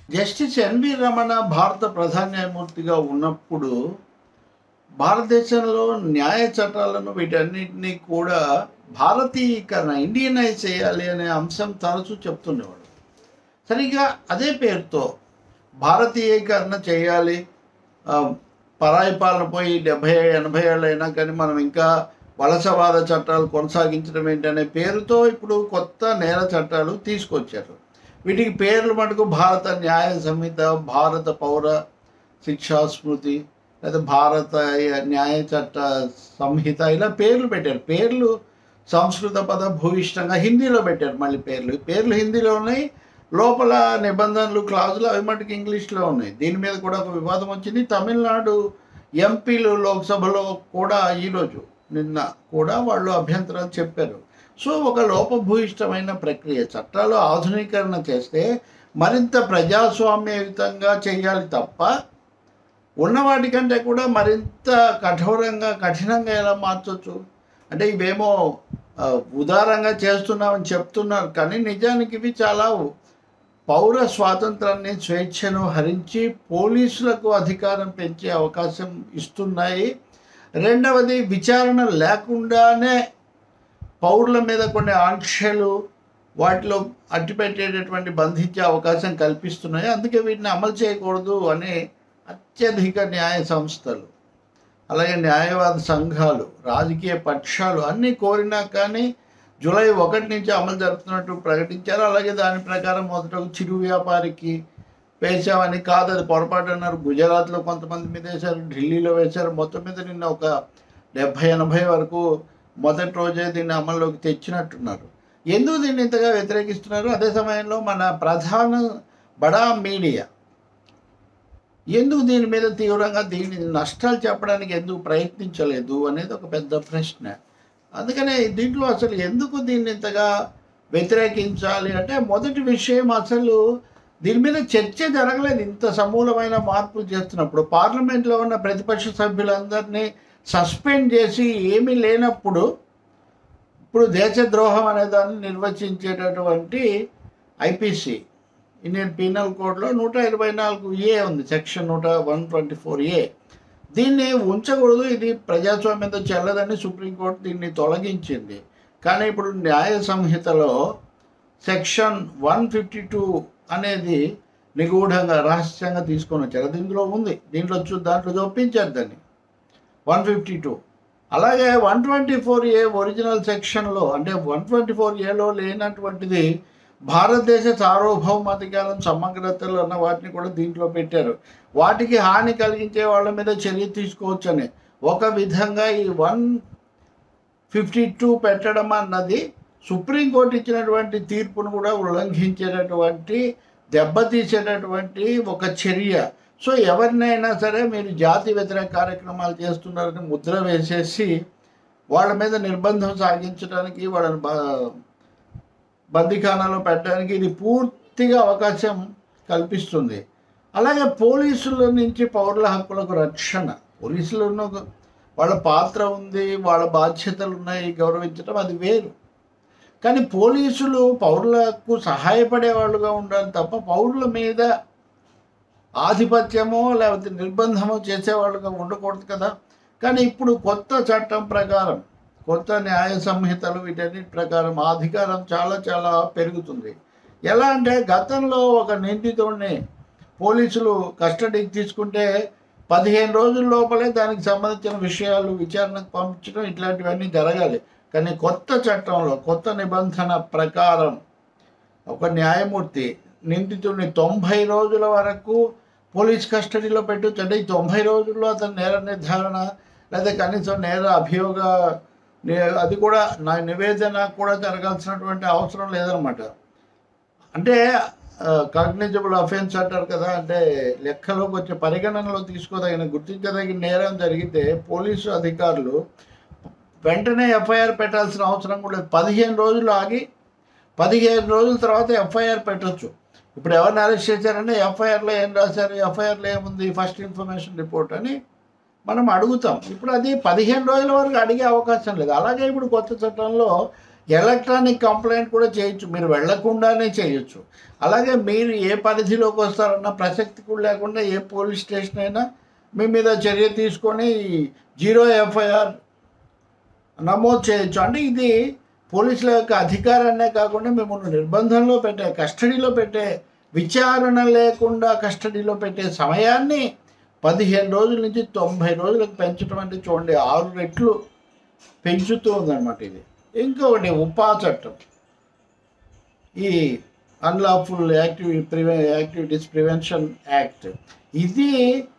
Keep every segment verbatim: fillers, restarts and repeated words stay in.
Justice N V Ramana భారత ప్రధాన న్యాయమూర్తిగా ఉన్నప్పుడు భారతదేశంలో న్యాయ చట్టాలను వీటన్నిటినీ కూడా భారతీయీకరణ ఇండియనైజ్ చేయాలి అనే అంశం తరచూ చెప్తుండేవాడు. సరిగ్గా అదే పేరుతో భారతీయీకరణ చేయాలి, ఆ, పరాయి పాలన పోయి డెబ్భై ఎనభై ఏళ్ళు అయినా కానీ మనం ఇంకా వలసవాద చట్టాలు కొనసాగించడం ఏంటనే పేరుతో ఇప్పుడు కొత్త నేర చట్టాలు తీసుకొచ్చారు. వీటికి పేర్లు మటుకు భారత న్యాయ సంహిత, భారత పౌర శిక్షా స్మృతి లేదా భారత న్యాయ చట్ట సంహిత ఇలా పేర్లు పెట్టారు. పేర్లు సంస్కృత పద భూయిష్టంగా హిందీలో పెట్టారు. మళ్ళీ పేర్లు పేర్లు హిందీలో ఉన్నాయి, లోపల నిబంధనలు క్లాజులు అవి మటుకు ఇంగ్లీష్లో ఉన్నాయి. దీని మీద కూడా ఒక వివాదం వచ్చింది. తమిళనాడు ఎంపీలు లోక్సభలో కూడా ఈరోజు నిన్న కూడా వాళ్ళు అభ్యంతరాలు చెప్పారు. సో ఒక లోపభూయిష్టమైన ప్రక్రియ. చట్టాలు ఆధునీకరణ చేస్తే మరింత ప్రజాస్వామ్యయుతంగా చేయాలి తప్ప ఉన్న వాటికంటే కూడా మరింత కఠోరంగా కఠినంగా ఎలా మార్చవచ్చు అంటే ఇవేమో ఉదారంగా చేస్తున్నామని చెప్తున్నారు, కానీ నిజానికి ఇవి చాలా పౌర స్వాతంత్రాన్ని స్వేచ్ఛను హరించి పోలీసులకు అధికారం పెంచే అవకాశం ఇస్తున్నాయి. రెండవది, విచారణ లేకుండానే పౌరుల మీద కొన్ని ఆంక్షలు వాటిలో అట్టిపెట్టేటటువంటి బంధించే అవకాశం కల్పిస్తున్నాయి. అందుకే వీటిని అమలు చేయకూడదు అని అత్యధిక న్యాయ సంస్థలు, అలాగే న్యాయవాద సంఘాలు, రాజకీయ పక్షాలు అన్నీ కోరినా కానీ జూలై ఒకటి నుంచి అమలు జరుపుతున్నట్టు ప్రకటించారు. అలాగే దాని ప్రకారం మొదట చిరు వ్యాపారికి వేసామని కాదు, అది పొరపాటు అన్నారు. గుజరాత్లో కొంతమంది మీద వేశారు, ఢిల్లీలో వేశారు. మొత్తం మీద నిన్న ఒక డెబ్భై ఎనభై వరకు మొదటి రోజే దీన్ని అమల్లోకి తెచ్చినట్టున్నారు. ఎందుకు దీన్ని ఇంతగా వ్యతిరేకిస్తున్నారు? అదే సమయంలో మన ప్రధాన బడా మీడియా ఎందుకు దీని మీద తీవ్రంగా దీని నష్టాలు చెప్పడానికి ఎందుకు ప్రయత్నించలేదు అనేది ఒక పెద్ద ప్రశ్న. అందుకనే దీంట్లో అసలు ఎందుకు దీన్ని ఇంతగా వ్యతిరేకించాలి అంటే మొదటి విషయం, అసలు దీని మీద చర్చ జరగలేదు. ఇంత సమూలమైన మార్పులు చేస్తున్నప్పుడు పార్లమెంట్లో ఉన్న ప్రతిపక్ష సభ్యులందరినీ సస్పెండ్ చేసి ఏమీ లేనప్పుడు ఇప్పుడు దేశద్రోహం అనే దాన్ని నిర్వచించేటటువంటి ఐపీసీ ఇండియన్ పీనల్ కోడ్లో నూట ఇరవై నాలుగు ఏ ఉంది, సెక్షన్ నూట వన్ ట్వంటీ ఫోర్ ఏ దీన్ని ఉంచకూడదు, ఇది ప్రజాస్వామ్యంతో చెల్లదని సుప్రీంకోర్టు దీన్ని తొలగించింది. కానీ ఇప్పుడు న్యాయ సంహితలో సెక్షన్ వన్ ఫిఫ్టీ టూ అనేది నిగూఢంగా రహస్యంగా తీసుకొని వచ్చారు. అది ఇందులో ఉంది, దీంట్లో చూ దాంట్లో చూపించారు దాన్ని వన్ ఫిఫ్టీ టూ. అలాగే one twenty four A original సెక్షన్లో అంటే వన్ ట్వంటీ ఫోర్ ఏలో లేనటువంటిది భారతదేశ సార్వభౌమాధికారం, సమగ్రతలు అన్న వాటిని కూడా దీంట్లో పెట్టారు. వాటికి హాని కలిగించే వాళ్ళ మీద చర్య తీసుకోవచ్చని ఒక విధంగా ఈ వన్ ఫిఫ్టీ టూ పెట్టడం అన్నది సుప్రీంకోర్టు ఇచ్చినటువంటి తీర్పును కూడా ఉల్లంఘించేటటువంటి, దెబ్బతీసేటటువంటి ఒక చర్య. సో ఎవరినైనా సరే మీరు జాతి వ్యతిరేక కార్యక్రమాలు చేస్తున్నారని ముద్ర వేసేసి వాళ్ళ మీద నిర్బంధం సాగించడానికి, వాళ్ళని బందీఖానాలో పెట్టడానికి ఇది పూర్తిగా అవకాశం కల్పిస్తుంది. అలాగే పోలీసుల నుంచి పౌరుల హక్కులకు రక్షణ, పోలీసులను వాళ్ళ పాత్ర ఉంది, వాళ్ళ బాధ్యతలు ఉన్నాయి, గౌరవించడం అది వేరు. కానీ పోలీసులు పౌరులకు సహాయపడే వాళ్ళుగా ఉండాలి తప్ప పౌరుల మీద ఆధిపత్యమో లేకపోతే నిర్బంధమో చేసేవాళ్ళుగా ఉండకూడదు కదా. కానీ ఇప్పుడు కొత్త చట్టం ప్రకారం, కొత్త న్యాయ సంహితలు వీటన్నిటి ప్రకారం అధికారం చాలా చాలా పెరుగుతుంది. ఎలా అంటే గతంలో ఒక నిందితుడిని పోలీసులు కస్టడీకి తీసుకుంటే పదిహేను రోజుల లోపలే దానికి సంబంధించిన విషయాలు విచారణకు పంపించడం ఇట్లాంటివన్నీ జరగాలి. కానీ కొత్త చట్టంలో కొత్త నిబంధన ప్రకారం ఒక న్యాయమూర్తి నిందితుడిని తొంభై రోజుల వరకు పోలీస్ కస్టడీలో పెట్టవచ్చు. అంటే ఈ తొంభై రోజుల్లో అతను నేర నిర్ధారణ లేదా కనీసం నేర అభియోగ అది కూడా నా నివేదన కూడా జరగాల్సినటువంటి అవసరం లేదనమాట. అంటే కాగ్నిజబుల్ అఫెన్స్ అంటారు కదా, అంటే లెక్కలోకి వచ్చే పరిగణనలో తీసుకోదగిన గుర్తించదగిన నేరం జరిగితే పోలీసు అధికారులు వెంటనే ఎఫ్ఐఆర్ పెట్టాల్సిన అవసరం కూడా లేదు. పదిహేను రోజులు ఆగి పదిహేను రోజుల తర్వాత ఎఫ్ఐఆర్ పెట్టచ్చు. ఇప్పుడు ఎవరిని అరెస్ట్ చేశారంటే ఎఫ్ఐఆర్లో ఏం రాశారు, ఎఫ్ఐఆర్లో ఏముంది, ఫస్ట్ ఇన్ఫర్మేషన్ రిపోర్ట్ అని మనం అడుగుతాం. ఇప్పుడు అది పదిహేను రోజుల వరకు అడిగే అవకాశం లేదు. అలాగే ఇప్పుడు కొత్త చట్టంలో ఎలక్ట్రానిక్ కంప్లైంట్ కూడా చేయొచ్చు, మీరు వెళ్లకుండానే చేయొచ్చు. అలాగే మీరు ఏ పరిధిలోకి వస్తారన్న ప్రసక్తి కూడా లేకుండా ఏ పోలీస్ స్టేషన్ అయినా మీ మీద చర్య తీసుకొని జీరో ఎఫ్ఐఆర్ నమోదు చేయొచ్చు. అంటే ఇది పోలీసుల యొక్క అధికారాన్నే కాకుండా మిమ్మల్ని నిర్బంధంలో పెట్టే, కస్టడీలో పెట్టే, విచారణ లేకుండా కస్టడీలో పెట్టే సమయాన్ని పదిహేను రోజుల నుంచి తొంభై రోజులకు పెంచడం అంటే చూడండి, ఆరు రెట్లు పెంచుతూ ఉందన్నమాట ఇది. ఇంకొకటి ఉపా చట్టం, ఈ అన్లాఫుల్ యాక్టివి ప్రివె యాక్టివిటీస్ ప్రివెన్షన్ యాక్ట్, ఇది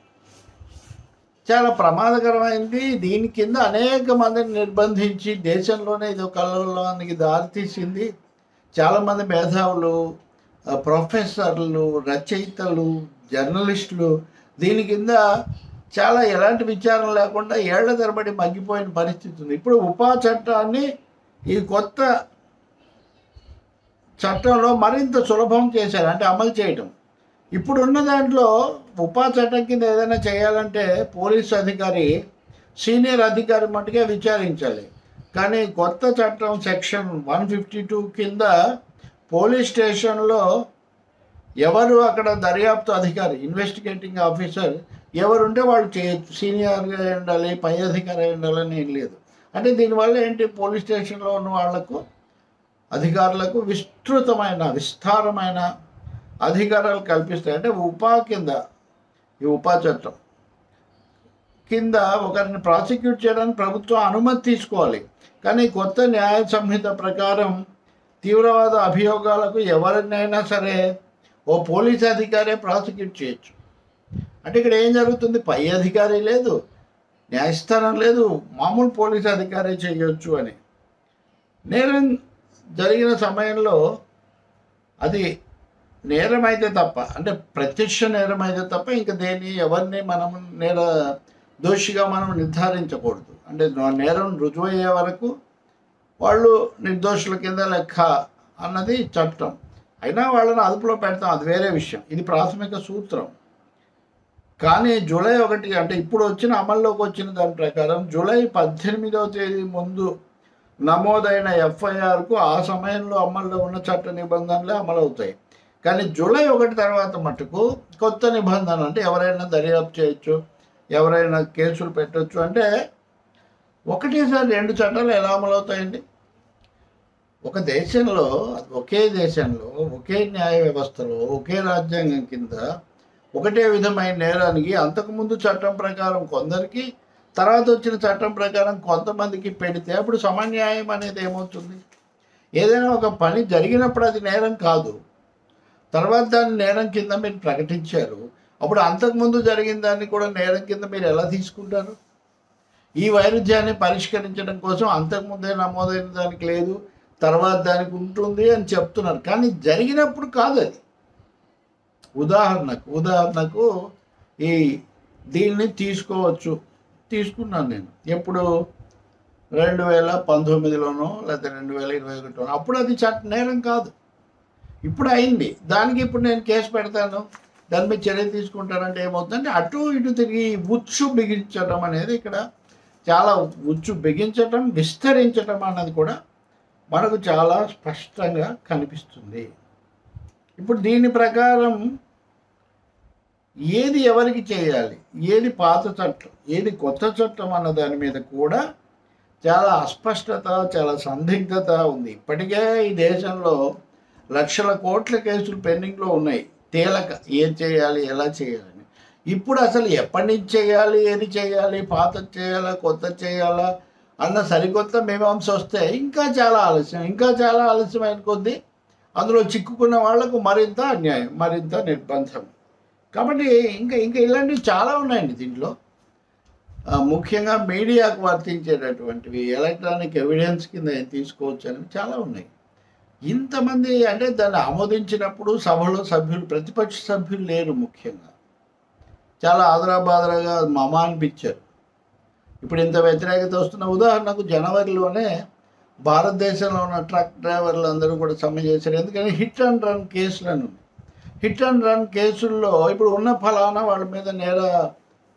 చాలా ప్రమాదకరమైంది. దీని కింద అనేక మందిని నిర్బంధించి దేశంలోనే ఇది కల్లోలానికి దారితీసింది. చాలామంది మేధావులు, ప్రొఫెసర్లు, రచయితలు, జర్నలిస్టులు దీని కింద చాలా ఎలాంటి విచారణ లేకుండా ఏళ్ల తరబడి మగ్గిపోయిన పరిస్థితి ఉంది. ఇప్పుడు ఉపా చట్టాన్ని ఈ కొత్త చట్టంలో మరింత సులభం చేశారు, అంటే అమలు చేయటం. ఇప్పుడున్న దాంట్లో ఉపా చట్టం కింద ఏదైనా చేయాలంటే పోలీసు అధికారి సీనియర్ అధికారి మట్టుకే విచారించాలి. కానీ కొత్త చట్టం సెక్షన్ వన్ ఫిఫ్టీ టూ కింద పోలీస్ స్టేషన్లో ఎవరు అక్కడ దర్యాప్తు అధికారి, ఇన్వెస్టిగేటింగ్ ఆఫీసర్ ఎవరుంటే వాళ్ళు చేయొచ్చు. సీనియర్గా ఉండాలి, పై అధికారి ఉండాలని ఏం లేదు. అంటే దీనివల్ల ఏంటి, పోలీస్ స్టేషన్లో ఉన్న వాళ్లకు, అధికారులకు విస్తృతమైన విస్తారమైన అధికారాలు కల్పిస్తాయి. అంటే ఉపా కింద, ఈ ఉపా చట్టం కింద ఒకరిని ప్రాసిక్యూట్ చేయడానికి ప్రభుత్వం అనుమతి తీసుకోవాలి. కానీ కొత్త న్యాయ సంహిత ప్రకారం తీవ్రవాద అభియోగాలకు ఎవరినైనా సరే ఓ పోలీస్ అధికారే ప్రాసిక్యూట్ చేయొచ్చు. అంటే ఇక్కడ ఏం జరుగుతుంది, పై అధికారి లేదు, న్యాయస్థానం లేదు, మామూలు పోలీస్ అధికారే చేయొచ్చు అని. నేరం జరిగిన సమయంలో అది నేరం అయితే తప్ప, అంటే ప్రత్యక్ష నేరం అయితే తప్ప ఇంకా దేన్ని ఎవరిని మనం నేర దోషిగా మనం నిర్ధారించకూడదు. అంటే నేరం రుజువయ్యే వరకు వాళ్ళు నిర్దోషుల కింద లెక్క అన్నది చట్టం. అయినా వాళ్ళని అదుపులో పెడతాం, అది వేరే విషయం. ఇది ప్రాథమిక సూత్రం. కానీ జూలై ఒకటి అంటే ఇప్పుడు వచ్చిన అమల్లోకి వచ్చిన దాని ప్రకారం జూలై పద్దెనిమిదవ తేదీ ముందు నమోదైన ఎఫ్ఐఆర్కు ఆ సమయంలో అమల్లో ఉన్న చట్ట నిబంధనలే అమలవుతాయి. కానీ జూలై ఒకటి తర్వాత మటుకు కొత్త నిబంధన, అంటే ఎవరైనా దర్యాప్తు చేయొచ్చు, ఎవరైనా కేసులు పెట్టవచ్చు. అంటే ఒకటేసారి రెండు చట్టాలు ఎలా అమలవుతాయండి? ఒక దేశంలో, ఒకే దేశంలో, ఒకే న్యాయ వ్యవస్థలో, ఒకే రాజ్యాంగం కింద ఒకటే విధమైన నేరానికి అంతకుముందు చట్టం ప్రకారం కొందరికి, తర్వాత వచ్చిన చట్టం ప్రకారం కొంతమందికి పెడితే అప్పుడు సమన్యాయం అనేది ఏమవుతుంది? ఏదైనా ఒక పని జరిగినప్పుడు అది నేరం కాదు, తర్వాత దాన్ని నేరం కింద మీరు ప్రకటించారు, అప్పుడు అంతకుముందు జరిగిన దాన్ని కూడా నేరం కింద మీరు ఎలా తీసుకుంటారు? ఈ వైరుధ్యాన్ని పరిష్కరించడం కోసం అంతకుముందే నమోదైన దానికి లేదు, తర్వాత దానికి ఉంటుంది అని చెప్తున్నారు. కానీ జరిగినప్పుడు కాదు అది. ఉదాహరణకు ఉదాహరణకు ఈ దీన్ని తీసుకోవచ్చు, తీసుకున్నాను నేను ఎప్పుడు, రెండు వేల పంతొమ్మిదిలోనో లేకపోతే రెండు వేల ఇరవై ఒకటిలోనో. అప్పుడు అది చట్ట నేరం కాదు, ఇప్పుడు అయింది. దానికి ఇప్పుడు నేను కేసు పెడతాను, దాని మీద చర్య తీసుకుంటానంటే ఏమవుతుందంటే అటు ఇటు తిరిగి ఉచ్చు బిగించడం అనేది ఇక్కడ చాలా, ఉచ్చు బిగించటం, విస్తరించటం అన్నది కూడా మనకు చాలా స్పష్టంగా కనిపిస్తుంది. ఇప్పుడు దీని ప్రకారం ఏది ఎవరికి చేయాలి, ఏది పాత చట్టం, ఏది కొత్త చట్టం అన్న దాని మీద కూడా చాలా అస్పష్టత, చాలా సందిగ్ధత ఉంది. ఇప్పటికే ఈ దేశంలో లక్షల కోట్ల కేసులు పెండింగ్లో ఉన్నాయి, తేలక ఏం చేయాలి, ఎలా చేయాలని. ఇప్పుడు అసలు ఎప్పటి నుంచి చేయాలి, ఏది చేయాలి, పాత చేయాలా, కొత్త చేయాలా అన్న సరికొత్త మీమాంస వస్తే ఇంకా చాలా ఆలస్యం, ఇంకా చాలా ఆలస్యమైన కొద్దీ అందులో చిక్కుకున్న వాళ్లకు మరింత అన్యాయం, మరింత నిర్బంధం. కాబట్టి ఇంకా ఇంకా ఇలాంటివి చాలా ఉన్నాయండి దీంట్లో. ముఖ్యంగా మీడియాకు వర్తించేటటువంటివి, ఎలక్ట్రానిక్ ఎవిడెన్స్ కింద తీసుకోవచ్చు అనేవి చాలా ఉన్నాయి. ఇంతమంది అంటే దాన్ని ఆమోదించినప్పుడు సభలో సభ్యులు, ప్రతిపక్ష సభ్యులు లేరు, ముఖ్యంగా చాలా ఆదరాబాదరాగా మమా అనిపించారు. ఇప్పుడు ఇంత వ్యతిరేకత వస్తున్న, ఉదాహరణకు జనవరిలోనే భారతదేశంలో ఉన్న ట్రక్ డ్రైవర్లు అందరూ కూడా సమ్మె చేశారు. ఎందుకంటే హిట్ అండ్ రన్ కేసులను, హిట్ అండ్ రన్ కేసుల్లో ఇప్పుడు ఉన్న ఫలానా వాళ్ళ మీద నేర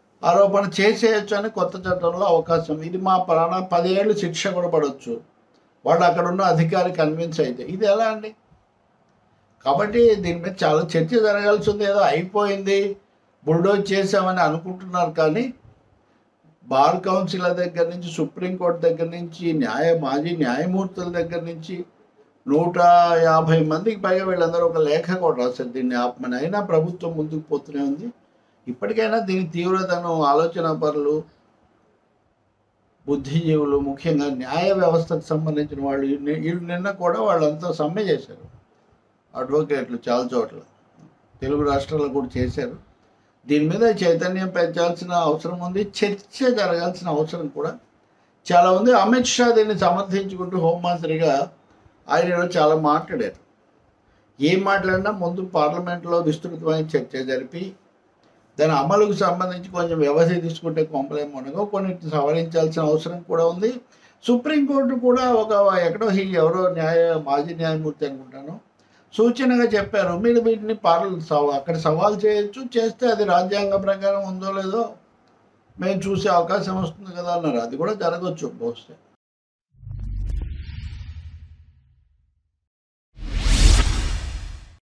ఆరోపణ చేసేయచ్చు అని కొత్త చట్టంలో అవకాశం. ఇది మా ఫలానా పదేళ్ళు శిక్ష కూడా పడవచ్చు, వాడు అక్కడ ఉన్న అధికారి కన్విన్స్ అయితే ఇది ఎలా అండి? కాబట్టి దీని మీద చాలా చర్చ జరగాల్సి ఉంది. ఏదో అయిపోయింది, బుల్డోజ్ చేసామని అనుకుంటున్నారు, కానీ బార్ కౌన్సిల్ దగ్గర నుంచి, సుప్రీంకోర్టు దగ్గర నుంచి, న్యాయ మాజీ న్యాయమూర్తుల దగ్గర నుంచి నూట యాభై మందికి పైగా వీళ్ళందరూ ఒక లేఖ కూడా రాశారు దీన్ని ఆపమని. అయినా ప్రభుత్వం ముందుకు పోతూనే ఉంది. ఇప్పటికైనా దీని తీవ్రతను ఆలోచన పరులు, బుద్ధిజీవులు, ముఖ్యంగా న్యాయ వ్యవస్థకు సంబంధించిన వాళ్ళు వీళ్ళు నిన్న కూడా వాళ్ళంతా సమ్మె చేశారు. అడ్వకేట్లు చాలా చోట్ల తెలుగు రాష్ట్రాల్లో కూడా చేశారు. దీని మీద చైతన్యం పెంచాల్సిన అవసరం ఉంది, చర్చ జరగాల్సిన అవసరం కూడా చాలా ఉంది. అమిత్ షా దీన్ని సమర్థించుకుంటూ హోంమంత్రిగా ఆయన చాలా మాట్లాడారు. ఏం మాట్లాడినా ముందు పార్లమెంట్లో విస్తృతమైన చర్చ జరిపి దాని అమలుకు సంబంధించి కొంచెం వ్యవధి తీసుకుంటే కొంపలేమనగా కొన్ని సవరించాల్సిన అవసరం కూడా ఉంది. సుప్రీంకోర్టు కూడా ఒక ఎక్కడో ఎవరో న్యాయ మాజీ న్యాయమూర్తి అనుకుంటాను సూచనగా చెప్పారు, మీరు వీటిని పార్ల అక్కడ సవాల్ చేయొచ్చు, చేస్తే అది రాజ్యాంగ ప్రకారం ఉందో లేదో మేము చూసే అవకాశం వస్తుంది కదా అన్నారు. అది కూడా జరగవచ్చు బహుశా.